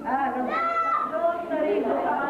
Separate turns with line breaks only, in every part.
לא צריך,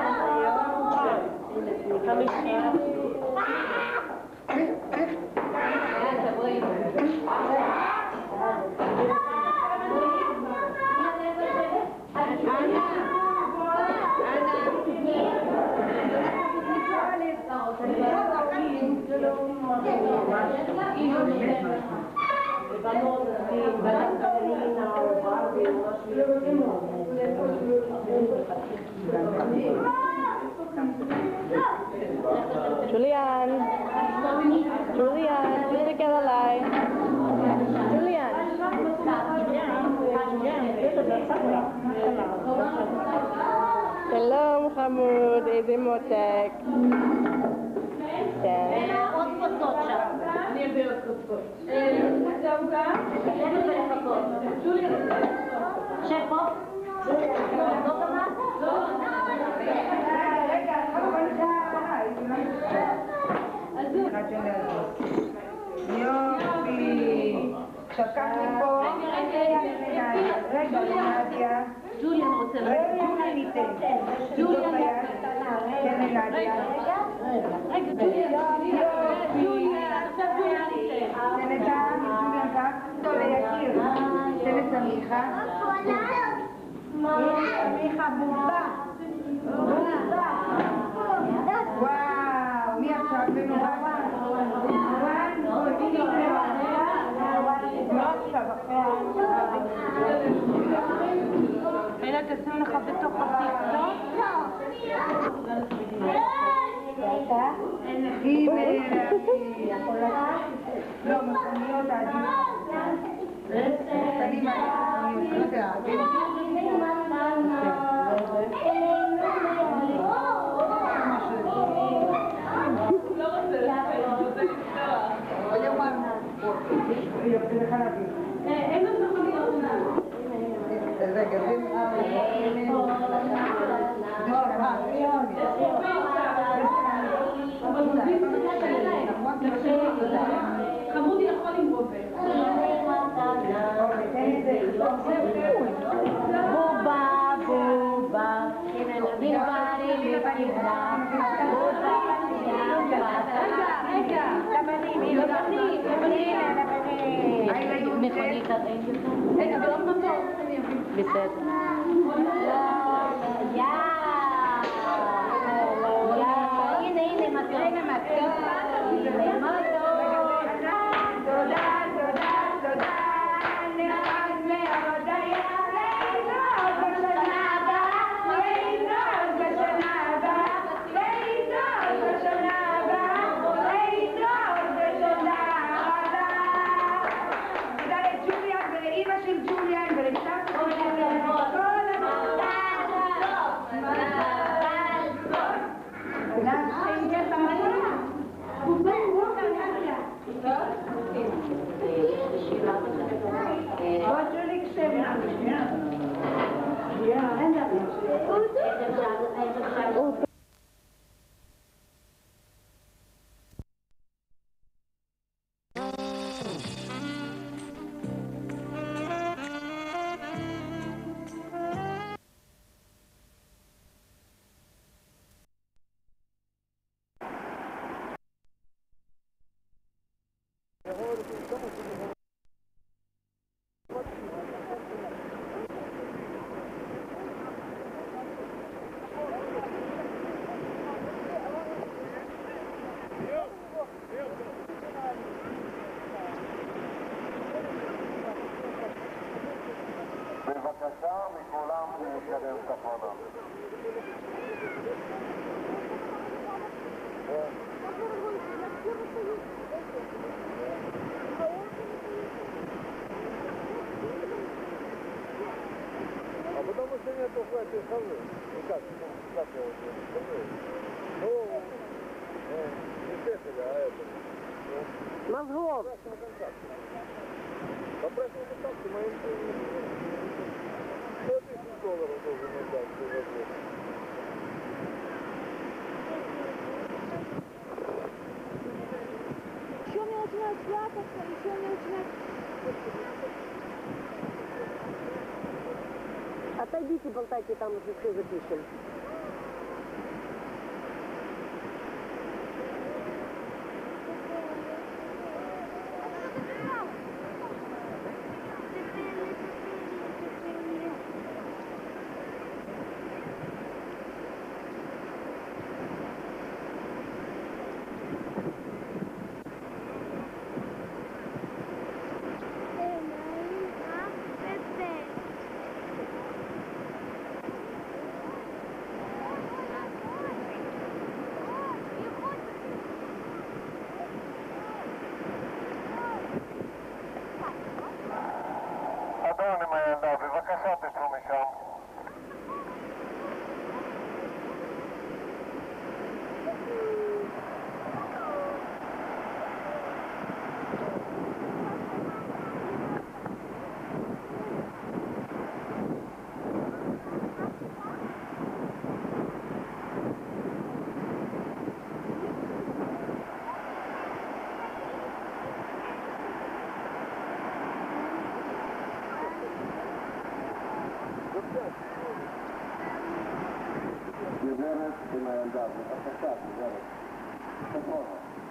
Julian, Julian, תסתכל עליי. Julian. שלום חמוד, איזה מותק.
עוד כוסות שם. אני אביא עוד כוסות. זה עוגה? אין לזה לחכות. ג'וליה, שב פה. זאת אמרת? רגע,
יופי. עכשיו קח מפה. רגע, נדיה.
ג'וליה, אני רוצה
ג'וליה ניתן.
ג'וליה,
כן, נדיה.
רגע, ג'וליה, עכשיו ג'וליה ניתן.
תן את ג'וליה כך. טוב, ליקיר. תן את עמיחה. עמיחה בובה. וואו, מי עכשיו בנורא?
אלא תשים לך בתוך התיק, לא?
לא, מכוניות העדיפות. קדימה,
חמודי יכול עם רובה. בובה, בובה, רגע, לבנים, מכונית עד אין יותר. רגע, ועוד מבוא. בסדר. הנה מתוק.
בבקשה מכולם להתקדם צפונה.
А потому что нету хватит хавы. Ну как я вот скажу? Ну, не сехали, а это.
Мозгов.
По прошлому контакту моим $100 000 должен отдать за вопрос.
Еще мне начинает плакаться, еще мне начинает... А ты
отойдите, болтайте там, уже все запишем.
אדון עם הילדה, בבקשה תצאו משם. גברת עם הילדה, בבקשה, גברת. תבואו.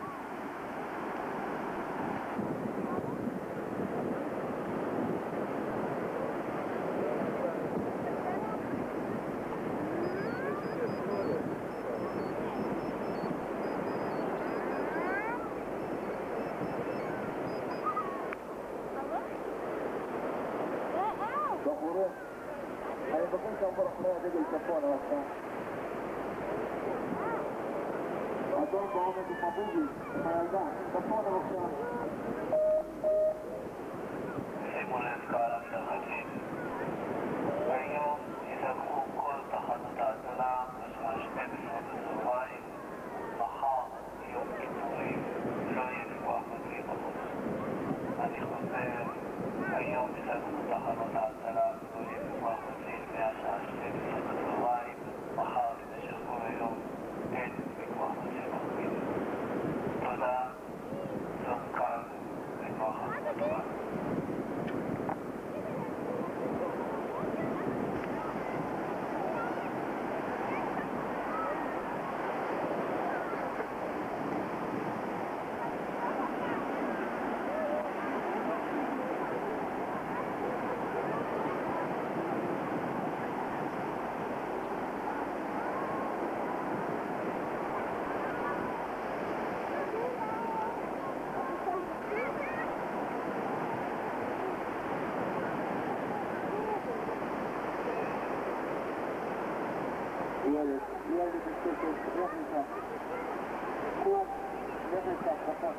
בחורות, אני בכל שעבור אחרי הדגל צפון, עכשיו. אדון בעומד עם הבוגי, עם הילדה, צפון עכשיו. שימו לב קהל המתרחצים. היום יסגרו כל תחנות ההצלה בשעה 12 בצהריים. מחר, יום כיפורים, לא יהיה דיווח מגיעים בחוץ. אני חוזר, היום יסגרו תחנות ההצלה ולא יהיה דיווח מגיעים מהשעה 12 בצהריים. מחר למשך כל היום אין דיווח מגיעים בחוץ. תודה, זום קל, דיווח המתרחצים. ילד, איך נמצא? קום, איך נמצא? כפות.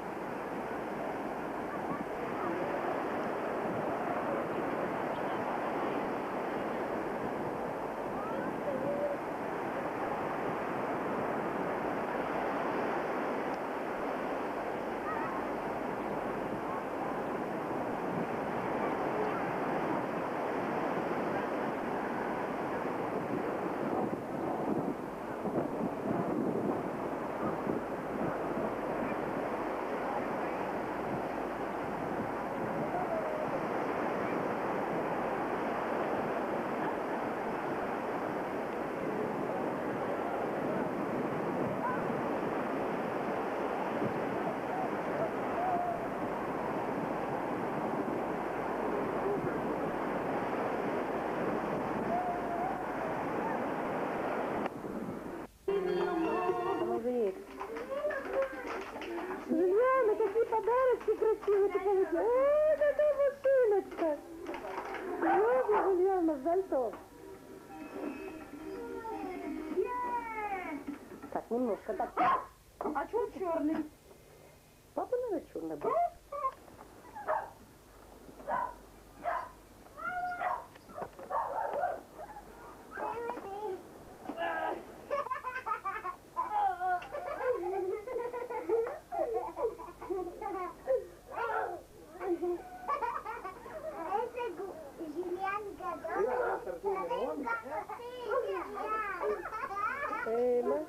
Жульяна, какие подарочки красивые ты получила. Ой, какая машиночка. Серьезно, Жульяна, Зальтов. Так, немножко так.
А чё он черный?
Папа, наверное, черный был. Ема.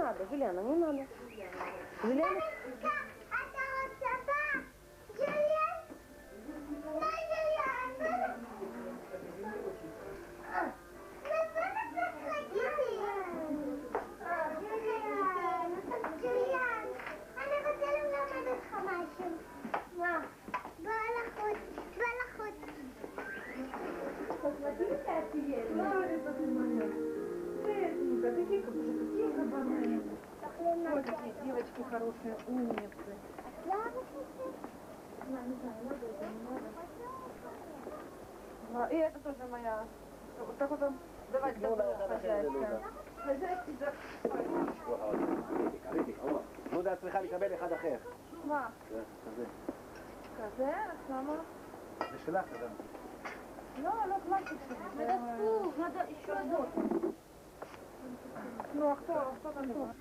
надо, Жулиана, не надо. Жулиана...
Ой, какие девочки хорошие, умницы. И это тоже моя. Вот так вот давать добро хозяйка. Хозяйки за...
לודה צריכה לקבל אחד אחר.
מה?
כזה.
כזה? למה?
זה שלך, אדם.
לא, לא классик שלי.
Это вкус, надо еще разок.
Ну, а кто там был?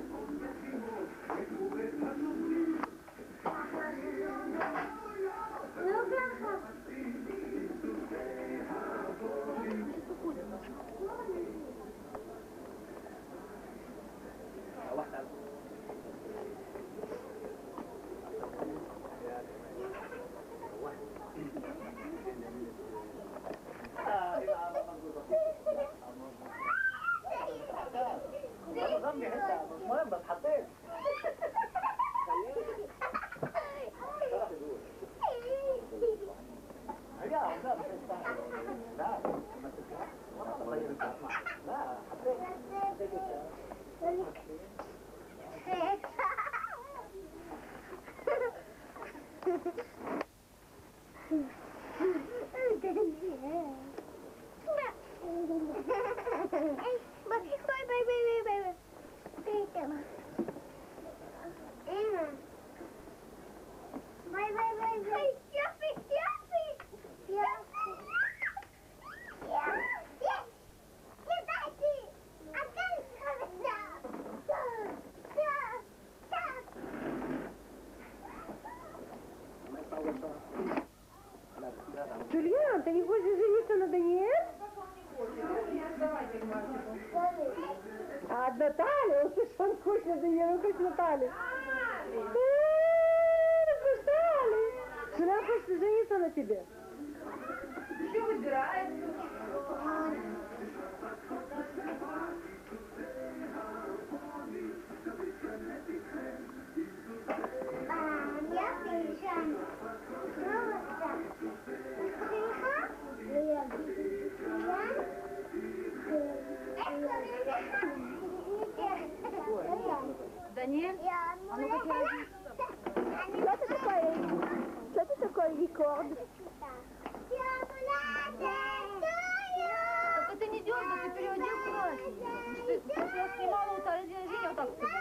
Джульян, ты не хочешь жениться на Даниэль? А Наталья? Он слышит, он хочет на Даниэль, он хочет Наталью. Распустали. Жена хочет жениться на тебе.
Все выбирает. Даниэль? А ну-ка тебе
Что ты такой рекорд?
Только ты не дергай, ты переодел платье. Ты я снимала у Тари день рождения, вот так вот.